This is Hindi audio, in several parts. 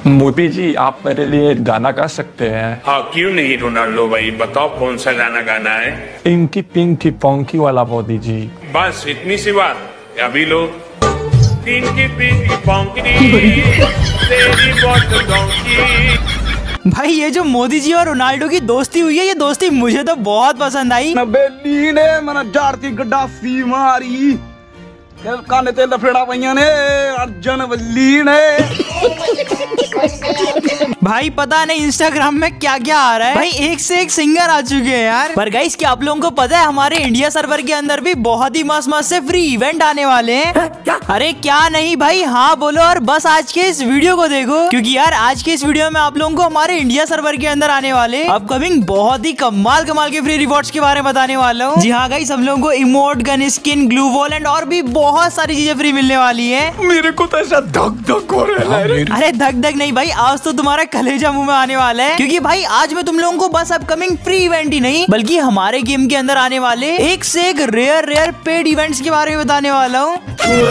मोदी जी, आप मेरे लिए गाना गा सकते हैं? हाँ, क्यों नहीं रोनाल्डो भाई, बताओ कौन सा गाना गाना है? पिंकी पिंकी पोंकी वाला मोदी जी। बस इतनी सी बात। अभी लो पिंकी पिंकी पोंकी तेरी बहुत डोंकी। भाई ये जो मोदी जी और रोनाल्डो की दोस्ती हुई है, ये दोस्ती मुझे तो बहुत पसंद आई। बेली ने मना जाड़ती गड्डाफी मारी काने तेल फेड़ा पईया ने अर्जन वल्ली ने। भाई पता नहीं इंस्टाग्राम में क्या क्या आ रहा है भाई, एक से एक सिंगर आ चुके हैं यार। पर गाइस क्या आप लोगों को पता है हमारे इंडिया सर्वर के अंदर भी बहुत ही मस्त मस्त से फ्री इवेंट आने वाले हैं? अरे क्या नहीं भाई, हाँ बोलो और बस आज के इस वीडियो को देखो, क्योंकि यार आज के इस वीडियो में आप लोगों को हमारे इंडिया सर्वर के अंदर आने वाले अपकमिंग बहुत ही कमाल कमाल के फ्री रिवॉर्ड्स के बारे में बताने वाला हूँ। जी हाँ गाइस, हम लोगों को emote, gun skin, glue wall and और भी बहुत सारी चीजें फ्री मिलने वाली है। मेरे को तो ऐसा धक धक हो रहा है। अरे धक धक नहीं भाई, आज तो तुम्हारा कलेजा मुंह में आने वाला है, क्योंकि भाई आज मैं तुम लोगों को बस अपकमिंग फ्री इवेंट ही नहीं बल्कि हमारे गेम के अंदर आने वाले एक से एक रेयर पेड इवेंट्स के बारे में बताने वाला हूँ।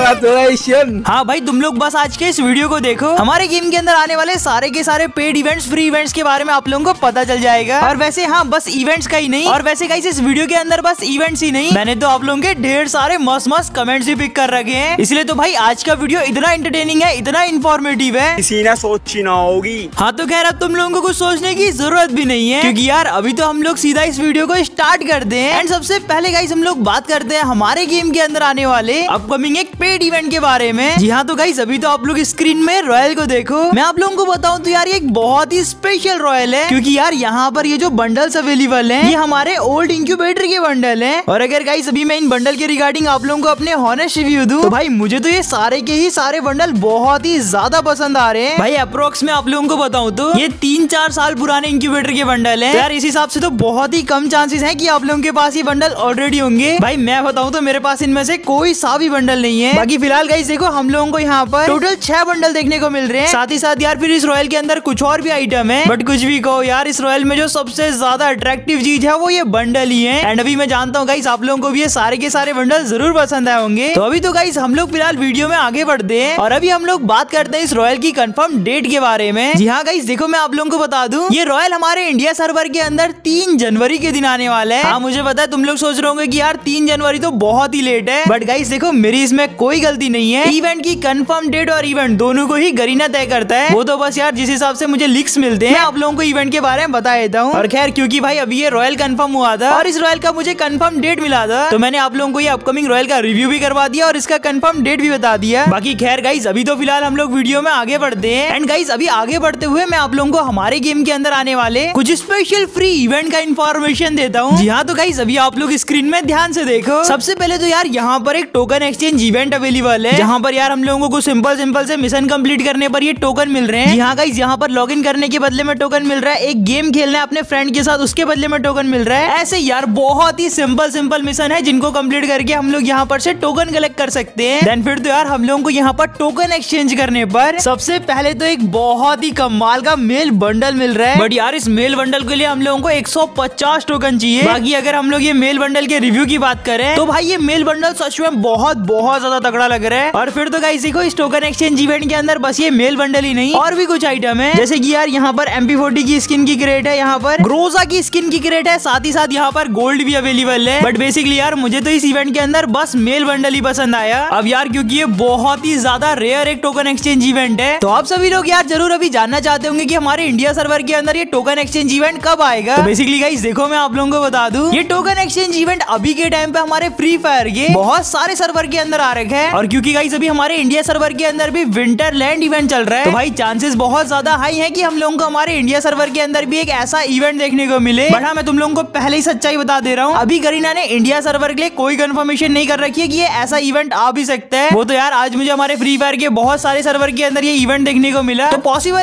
हाँ भाई तुम लोग बस आज के इस वीडियो को देखो, हमारे गेम के अंदर आने वाले सारे के सारे पेड इवेंट्स, फ्री इवेंट्स के बारे में आप लोगों को पता चल जाएगा। और वैसे हाँ, बस इवेंट्स का ही नहीं, और वैसे गाइस इस वीडियो के अंदर बस इवेंट्स ही नहीं, मैंने तो आप लोगों के ढेर सारे मस्त मस्त कमेंट्स भी पिक कर रखे हैं। इसलिए तो भाई आज का वीडियो इतना एंटरटेनिंग है, इतना इन्फॉर्मेटिव है, किसी ने सोची ना होगी। हाँ तो खैर अब तुम लोगों को कुछ सोचने की जरूरत भी नहीं है, क्योंकि यार अभी तो हम लोग सीधा इस वीडियो को स्टार्ट करते हैं। एंड सबसे पहले गाइस हम लोग बात करते हैं हमारे गेम के अंदर आने वाले अपकमिंग एक पेड इवेंट के बारे में। जी हाँ तो गाइस अभी तो आप लोग स्क्रीन में रॉयल को देखो। मैं आप लोगों को बताऊं तो यार ये एक बहुत ही स्पेशल रॉयल है, क्योंकि यार यहाँ पर ये जो बंडल्स अवेलेबल हैं ये हमारे ओल्ड इंक्यूबेटर के बंडल हैं। और अगर गाइस अभी मैं इन बंडल के रिगार्डिंग आप लोगों को अपने हॉनेस्ट रिव्यू दूं तो भाई मुझे तो ये सारे के ही सारे बंडल बहुत ही ज्यादा पसंद आ रहे हैं। भाई अप्रोक्स में आप लोगों को बताऊं तो ये 3-4 साल पुराने इंक्यूबेटर के बंडल हैं। तो यार इस हिसाब से तो बहुत ही कम चांसेस हैं कि आप लोगों के पास ये बंडल ऑलरेडी होंगे। भाई मैं बताऊं तो मेरे पास इनमें से कोई सा भी बंडल नहीं है। बाकी फिलहाल गाइस देखो हम लोगों को यहाँ पर टोटल 6 बंडल देखने को मिल रहे हैं। साथ ही साथ यार फिर इस रॉयल के अंदर कुछ और भी आइटम है, बट कुछ भी कहो यार इस रॉयल में जो सबसे ज्यादा अट्रैक्टिव चीज है वो ये बंडल ही है। एंड अभी मैं जानता हूँ गाइस आप लोगों को भी ये सारे के सारे बंडल जरूर पसंद आए होंगे। तो अभी तो गाइस हम लोग फिलहाल वीडियो में आगे बढ़ते हैं और अभी हम लोग बात करते हैं इस रॉयल की कंफर्म डेट के बारे में। जी हाँ गाइस देखो मैं आप लोगों को बता दूं ये रॉयल हमारे इंडिया सर्वर के अंदर 3 जनवरी के दिन आने वाला है। हाँ मुझे पता है तुम लोग सोच रहे होंगे कि यार 3 जनवरी तो बहुत ही लेट है, बट गाइस देखो मेरी इसमें कोई गलती नहीं है। इवेंट की कंफर्म डेट और इवेंट दोनों को ही गरीना तय करता है। वो तो बस यार जिस हिसाब से मुझे लिंक्स मिलते हैं मैं आप लोगों को इवेंट के बारे में बता देता हूँ। और खैर क्योंकि भाई अभी ये रॉयल कंफर्म हुआ था और इस रॉयल का मुझे कंफर्म डेट मिला था, तो मैंने आप लोगों को ये अपकमिंग रॉयल का रिव्यू भी करवा दिया और इसका कंफर्म डेट भी बता दिया। बाकी खैर गाइस अभी तो फिलहाल हम लोग वीडियो में आगे बढ़ते हैं। एंड गाइस अभी आगे बढ़ते हुए मैं आप लोगों को हमारे गेम के अंदर आने वाले कुछ स्पेशल फ्री इवेंट का इन्फॉर्मेशन देता हूँ। जी हाँ तो गाइस अभी आप लोग स्क्रीन में ध्यान से देखो। सबसे पहले तो यार यहाँ पर एक टोकन एक्सचेंज इवेंट अवेलेबल है, जहाँ पर यार हम लोगों को सिंपल से मिशन कंप्लीट करने पर ये टोकन मिल रहे हैं। जी हाँ गाइस यहाँ पर लॉगिन करने के बदले में टोकन मिल रहा है, एक गेम खेलना है अपने फ्रेंड के साथ उसके बदले में टोकन मिल रहा है। ऐसे यार बहुत ही सिंपल मिशन है जिनको कंप्लीट करके हम लोग यहाँ पर से टोकन कलेक्ट कर सकते हैं। देन फिर तो यार हम लोगों को यहाँ पर टोकन एक्सचेंज करने पर सबसे पहले तो एक बहुत ही कमाल का मेल बंडल मिल रहा है, बट यार इस मेल बंडल के लिए हम लोगों को 150 टोकन चाहिए। बाकी अगर हम लोग ये मेल बंडल के रिव्यू की बात करें तो भाई ये मेल बंडल सच में बहुत ज्यादा तगड़ा लग रहा है। और फिर तो गाइस देखो इस टोकन एक्सचेंज इवेंट के अंदर बस ये मेल बंडल ही नहीं और भी कुछ आइटम है, जैसे कि यार यहाँ पर MP40 की स्किन की क्रेट है, यहाँ पर ग्रोजा की स्किन की क्रेट है, साथ ही साथ यहाँ पर गोल्ड भी अवेलेबल है। बट बेसिकली यार मुझे तो इस इवेंट के अंदर बस मेल बंडल ही पसंद आया। अब यार क्योंकि ये बहुत ही ज्यादा रेयर एक टोकन एक्सचेंज इवेंट है, तो आप सभी लोग यार जरूर अभी जानना चाहते होंगे कि हमारे इंडिया सर्वर के अंदर ये टोकन एक्सचेंज इवेंट कब आएगा। तो बेसिकली गाइस देखो मैं आप लोगों को बता दूं ये टोकन एक्सचेंज इवेंट अभी के टाइम पे हमारे फ्री फायर के बहुत सारे सर्वर के अंदर आ रखे हैं। और क्योंकि गाइस अभी हमारे इंडिया सर्वर के अंदर भी विंटरलैंड इवेंट चल रहा है, तो भाई चांसेस बहुत ज्यादा हाई है कि हम लोगों को हमारे इंडिया सर्वर के अंदर भी एक ऐसा इवेंट देखने को मिले। बट हाँ मैं तुम लोगों को पहले ही सच्चाई बता दे रहा हूँ, अभी गरीना ने इंडिया सर्वर के लिए कोई कंफर्मेशन नहीं कर रखी है कि ये ऐसा इवेंट आ भी सकता है। वो तो यार आज मुझे हमारे फ्री फायर के बहुत सारे सर्वर के अंदर ये इवेंट देखने को मिला, तो पॉसिबल है ये इवेंट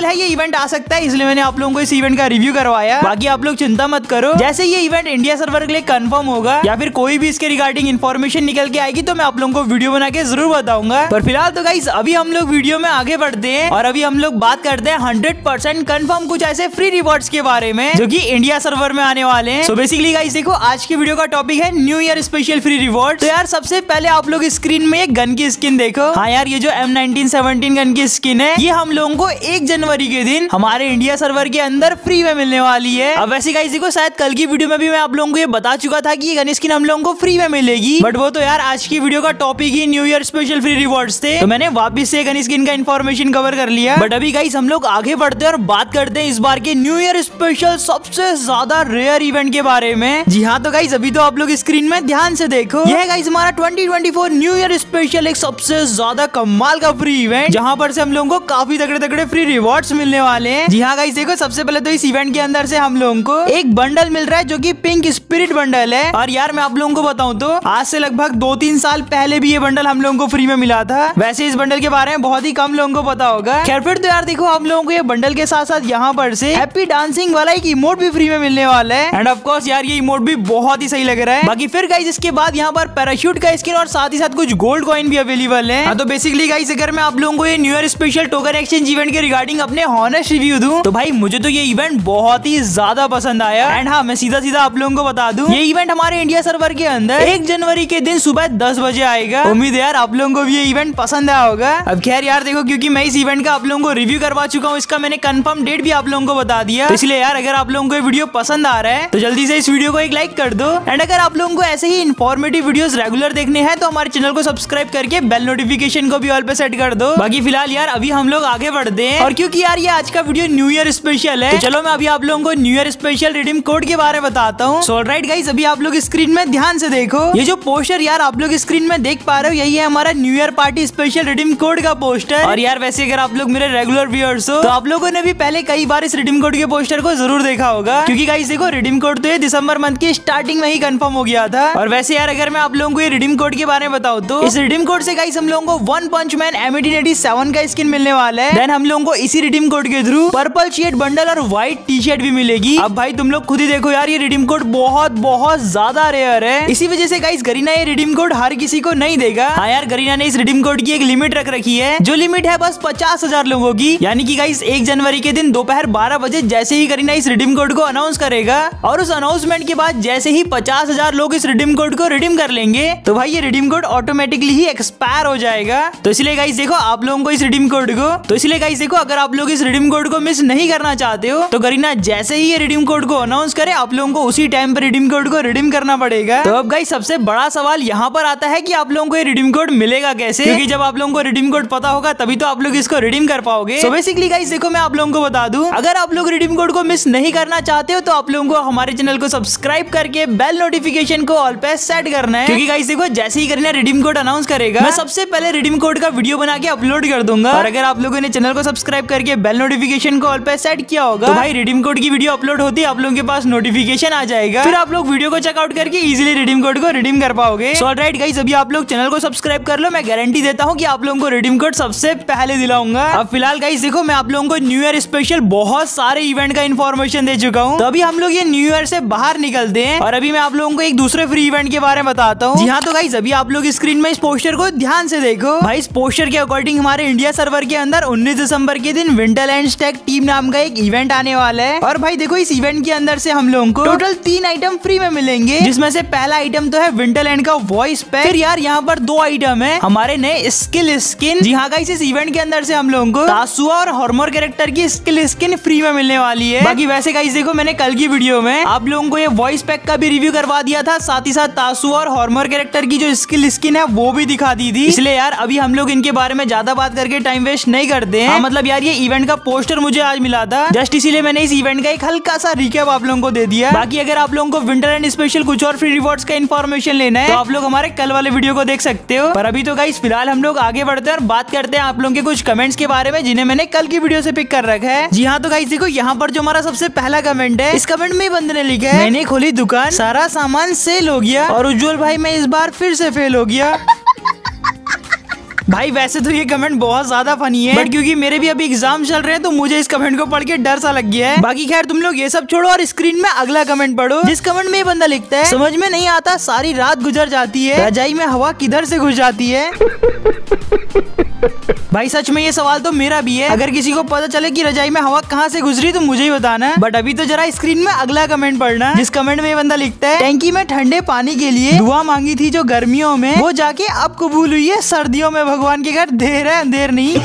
इवेंट आ सकता है, इसलिए मैंने आप लोगों को इस इवेंट का रिव्यू करवाया। बाकी आप लोग चिंता मत करो, जैसे ये इवेंट इंडिया सर्वर के लिए कंफर्म होगा या फिर कोई भी इसके रिगार्डिंग इन्फॉर्मेशन निकल के आएगी तो मैं आप लोगों को वीडियो बना के जरूर बताऊंगा। पर फिलहाल तो गाइस अभी हम लोग वीडियो में आगे बढ़ते हैं और अभी हम लोग बात करते हैं 100% कंफर्म कुछ ऐसे फ्री रिवॉर्ड्स के बारे में जो कि इंडिया सर्वर में आने वाले हैं। सो बेसिकली गाइस देखो, आज की वीडियो का टॉपिक है new year special free reward. तो यार सबसे पहले आप लोग स्क्रीन में एक गन की स्किन देखो। हाँ यार, ये जो M1917 गन की स्किन है ये हम लोगों को 1 जनवरी के दिन हमारे इंडिया सर्वर के अंदर फ्री में मिलने वाली है। अब वैसे गाइस देखो, शायद कल की वीडियो में भी मैं आप लोगों को ये बता चुका था कि ये गन स्किन हम लोगों को फ्री में मिलेगी, बट वो तो यार आज की वीडियो का टॉपिक ही new year special free rewards थे, तो मैंने वापस से गन स्किन का इन्फॉर्मेशन कवर कर लिया। बट अभी गाइस हम लोग आगे बढ़ते हैं और बात करते हैं इस बार के न्यू ईयर स्पेशल सबसे ज्यादा रेयर इवेंट के बारे में। जी हाँ, तो गाइस अभी तो आप लोग स्क्रीन में ध्यान से देखो, यह है गाइस हमारा 2024 न्यू ईयर स्पेशल एक सबसे ज्यादा कमाल का फ्री इवेंट, जहाँ पर से हम लोगों को काफी तगड़े तगड़े फ्री रिवॉर्ड्स मिलने वाले हैं। जी हाँ गाइस देखो, सबसे पहले तो इस इवेंट के अंदर से हम लोगों को एक बंडल मिल रहा है जो कि पिंक स्पिरिट बंडल है। और यार मैं आप लोगों को बताऊं तो आज से लगभग 2-3 साल पहले भी ये बंडल हम लोगों को फ्री में मिला था। वैसे इस बंडल के बारे में बहुत ही कम लोगों को पता होगा। खैर फिर तो यार देखो, हम लोगों को ये बंडल के साथ साथ यहाँ पर से हैप्पी डांसिंग वाला एक इमोट भी फ्री में मिलने वाला है। एंड ऑफ कोर्स यार ये इमोट भी बहुत ही सही लग रहा है। बाकी फिर गाइस इसके बाद यहाँ पर पैराशूट का स्किन और साथ ही साथ कुछ गोल्ड कॉइन भी अवेलेबल है। तो बेसिकली गाइस अगर मैं आप लोगों को ये new year special token exchange event के रिगार्डिंग अपने हॉनेस्ट रिव्यू दूं तो भाई मुझे तो ये इवेंट बहुत ही ज्यादा पसंद आया। एंड हाँ, मैं सीधा सीधा आप लोगों को बता दूं, ये इवेंट हमारे इंडिया सर्वर के अंदर 1 जनवरी के दिन सुबह 10 बजे आएगा। उम्मीद है यार आप लोगों को भी ये इवेंट पसंद आया होगा। अब खैर यार देखो, क्योंकि मैं इस इवेंट का आप लोगों को रिव्यू करवा चुका हूँ, इसका मैंने कंफर्म डेट भी आप लोगों को बता दिया, तो इसलिए यार अगर आप लोगों को ये वीडियो पसंद आ रहा है तो जल्दी से इस वीडियो को एक लाइक कर दो। एंड अगर आप लोगों को ऐसे ही इन्फॉर्मेटिव वीडियोस रेगुलर देखने हैं तो हमारे चैनल को सब्सक्राइब करके बेल नोटिफिकेशन को भी ऑल पे सेट कर दो। बाकी फिलहाल यार अभी हम लोग आगे बढ़ते हैं, और क्योंकि यार ये आज का वीडियो न्यू ईयर स्पेशल है तो चलो मैं अभी आप लोगों को new year special redeem code के बारे में बताता हूँ। सो ऑलराइट गाइस, अभी आप लोग स्क्रीन में ध्यान से देखो, ये जो पोस्टर यार आप लोग स्क्रीन में देख पा रहे हो यही है हमारा new year party special redeem code का पोस्टर। और यार वैसे अगर आप लोग मेरे रेगुलर व्यूअर्स हो तो आप लोगों ने भी पहले कई बार इस रिडीम कोड के पोस्टर को जरूर देखा होगा, क्योंकि गाइस देखो रिडीम कोड तो ये दिसंबर मंथ की स्टार्टिंग में ही कंफर्म हो गया था। और वैसे यार अगर मैं आप लोगों को ये रिडीम कोड के बारे में बताऊं तो इस रिडीम कोड से गाइस हम लोगों को वन पंच मैन M1887 का स्किन मिलने वाला है। देन हम लोगों को इसी रिडीम कोड के थ्रू पर्पल शेड बंडल और व्हाइट टी शर्ट भी मिलेगी। अब भाई तुम लोग खुद ही देखो यार, ये रिडीम कोड बहुत बहुत ज्यादा रेयर है, इसी वजह से गाइस गरीना ये रिडीम कोड हर किसी को नहीं देगा। हाँ यार, गरीना ने इस रिडीम कोड की एक लिमिट रख रखी है, जो लिमिट है बस 50,000 लोगों की। यानी कि गाइस 1 जनवरी के दिन दोपहर 12 बजे जैसे ही गरीना इस रिडीम कोड को अनाउंस करेगा और उस अनाउंसमेंट के बाद जैसे ही 50,000 लोग इस रिडीम कोड को रिडीम कर लेंगे तो भाई ये रिडीम कोड ऑटोमेटिकली ही एक्सपायर हो जाएगा। तो इसलिए गाइस देखो आप लोगों को इस रिडीम कोड को अगर आप लोग इस रिडीम कोड को मिस नहीं करना चाहते हो तो गरीना जैसे ही ये रिडीम कोड को अनाउंस करे आप लोगों को उसी टाइम पर रिडीम कोड को रिडीम करना पड़ेगा। तो अब गाइस सबसे बड़ा सवाल यहाँ पर आता है कि आप लोगों को ये रिडीम कोड मिलेगा कैसे, क्योंकि जब आप लोगों को रिडीम कोड पता होगा तभी तो आप लोग इसको रिडीम कर पाओगे। सो बेसिकली गाइस देखो, मैं आप लोगों को बता दूं, अगर आप लोग रिडीम कोड को मिस नहीं करना चाहते हो तो आप लोगों को हमारे चैनल को सब्सक्राइब करके बेल नोटिफिकेशन को ऑल पे सेट करना है, क्योंकि गाइस देखो जैसे ही गरीना रिडीम कोड अनाउंस करेगा मैं सबसे पहले रिडीम कोड का वीडियो बना के अपलोड कर दूंगा। और अगर आप लोगों ने चैनल को सब्सक्राइब करके बेल नोटिफिकेशन को ऑल पे सेट किया होगा तो भाई रिडीम कोड की वीडियो अपलोड होती है आप लोगों के पास नोटिफिकेशन आ जाएगा, फिर आप लोग वीडियो को चेकआउट करके इजीली रिडीम कोड को रिडीम कर पाओगे। सो ऑलराइट गाइस, अभी आप लोग चैनल को सब्सक्राइब कर लो, मैं गारंटी देता हूँ कि आप लोगों को रिडीम कोड सबसे पहले दिलाऊंगा। अब फिलहाल गाइस देखो, मैं आप लोगों को न्यू ईयर स्पेशल बहुत सारे इवेंट का इन्फॉर्मेशन दे चुका हूँ, तो अभी हम लोग ये न्यू ईयर से बाहर निकलते हैं और अभी मैं आप लोगों को एक दूसरे फ्री इवेंट के बारे में बताता हूँ। जी हाँ, तो गाइस अभी आप लोग स्क्रीन में इस पोस्टर को ध्यान से देखो। भाई इस पोस्टर के अकॉर्डिंग हमारे इंडिया सर्वर के अंदर 19 दिसंबर के दिन विंटरलैंड स्टैग टीम नाम का एक इवेंट आने वाला है। और भाई देखो इस इवेंट के अंदर से हम लोगों को टोटल 3 आइटम फ्री में मिलेंगे, जिसमें से पहला आइटम तो है विंटरलैंड का वॉइस पैक। फिर यार यहाँ पर 2 आइटम है हमारे नए स्किल स्किन। जी हाँ गाइस, इस इवेंट के अंदर से हम लोगों को तासुआ और हॉर्मर कैरेक्टर की स्किल स्किन फ्री में मिलने वाली है। बाकी वैसे गाइस देखो, मैंने कल की वीडियो में आप लोगों को ये वॉइस पैक का भी रिव्यू करवा दिया था, साथ ही साथ तासुआ और हॉर्मर कैरेक्टर की जो स्किल स्किन है वो भी दिखा दी थी। इसलिए यार अभी हम लोग इनके बारे में ज्यादा बात करके टाइम वेस्ट नहीं करते हैं। मतलब यार ये इवेंट का पोस्टर मुझे आज मिला था, जस्ट इसीलिए मैंने इस इवेंट का एक हल्का सा रिकैप आप लोगों को दे दिया। बाकी अगर आप लोगों को विंटरलैंड स्पेशल कुछ और फ्री रिवॉर्ड्स का इन्फॉर्मेशन लेना है तो आप लोग हमारे कल वाले वीडियो को देख सकते हो। पर अभी तो गाइस फिलहाल हम लोग आगे बढ़ते हैं और बात करते हैं आप लोगों के कुछ कमेंट्स के बारे में जिन्हें मैंने कल की वीडियो से पिक कर रखा है। जी हाँ, तो गाइस देखो यहाँ पर जो हमारा सबसे पहला कमेंट है, इस कमेंट में बंदे ने लिखा है, मैंने खोली दुकान, सारा सामान सेल हो गया और उज्जवल भाई मैं इस बार फिर से फेल हो गया। भाई वैसे तो ये कमेंट बहुत ज्यादा फनी है, बट क्योंकि मेरे भी अभी एग्जाम चल रहे हैं तो मुझे इस कमेंट को पढ़ के डर सा लग गया है। बाकी खैर तुम लोग ये सब छोड़ो और स्क्रीन में अगला कमेंट पढ़ो, जिस कमेंट में ये बंदा लिखता है, समझ में नहीं आता सारी रात गुजर जाती है, रजाई में हवा किधर से घुस जाती है। भाई सच में ये सवाल तो मेरा भी है, अगर किसी को पता चले कि रजाई में हवा कहाँ से गुजरी तो मुझे ही बताना है। बट अभी तो जरा स्क्रीन में अगला कमेंट पढ़ना, जिस कमेंट में ये बंदा लिखता है, टैंकी में ठंडे पानी के लिए दुआ मांगी थी जो गर्मियों में, वो जाके अब कबूल हुई है सर्दियों में, भगवान के घर देर है अंधेर नहीं।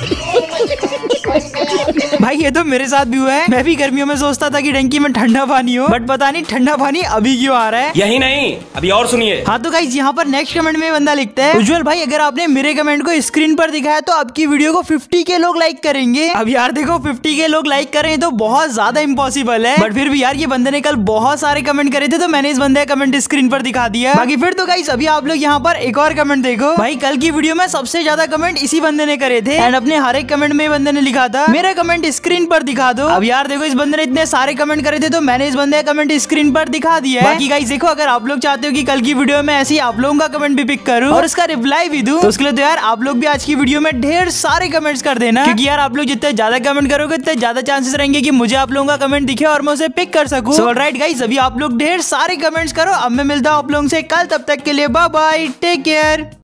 भाई ये तो मेरे साथ भी हुआ है, मैं भी गर्मियों में सोचता था कि टैंकी में ठंडा पानी हो, बट पता नहीं ठंडा पानी अभी क्यों आ रहा है। यही नहीं अभी और सुनिए। हाँ तो गाइस यहाँ पर नेक्स्ट कमेंट में बंदा लिखता है, उज्जवल भाई अगर आपने मेरे कमेंट को स्क्रीन पर दिखाया तो आपकी वीडियो को 50 के लोग लाइक करेंगे। अब यार देखो 50 के लोग लाइक करें तो बहुत ज्यादा इम्पॉसिबल है, बट फिर भी यार ये बंदे ने कल बहुत सारे कमेंट करे थे तो मैंने इस बंदे का कमेंट स्क्रीन पर दिखा दिया। बाकी फिर तो गाइस अभी आप लोग यहाँ पर एक और कमेंट देखो। भाई कल की वीडियो में सबसे ज्यादा कमेंट इसी बंदे ने करे थे, एंड अपने हर एक कमेंट में बंदे ने लिखा था मेरा कमेंट स्क्रीन पर दिखा दो। अब यार देखो इस बंदे ने इतने सारे कमेंट करे थे तो मैंने इस बंदे का कमेंट स्क्रीन पर दिखा दिया है। बाकी गाइस देखो अगर आप लोग चाहते हो कि कल की वीडियो में ऐसे ही आप लोगों का कमेंट भी पिक करूं और उसका रिप्लाई भी दूं, तो उसके लिए तो यार आप लोग भी आज की वीडियो में ढेर सारे कमेंट्स कर देना, क्योंकि यार आप लोग जितने ज्यादा कमेंट करोगे उतने ज्यादा चांसेस रहेंगे कि मुझे आप लोगों का कमेंट दिखे और मैं उसे पिक कर सकूं। सो ऑलराइट गाइस अभी आप लोग ढेर सारे कमेंट्स करो, अब मैं मिलता हूं आप लोगों से कल, तब तक के लिए बाय बाय, टेक केयर।